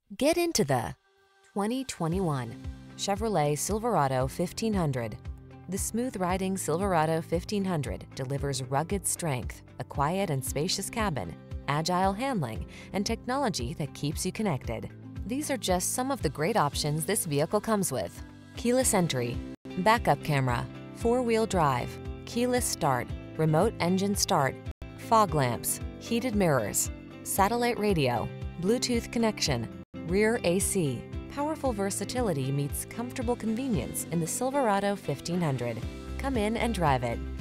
Get into the 2021 Chevrolet Silverado 1500. The smooth-riding Silverado 1500 delivers rugged strength, a quiet and spacious cabin, agile handling, and technology that keeps you connected. These are just some of the great options this vehicle comes with: keyless entry, backup camera, four-wheel drive, keyless start, remote engine start, fog lamps, heated mirrors, satellite radio, Bluetooth connection, rear AC. Powerful versatility meets comfortable convenience in the Silverado 1500. Come in and drive it.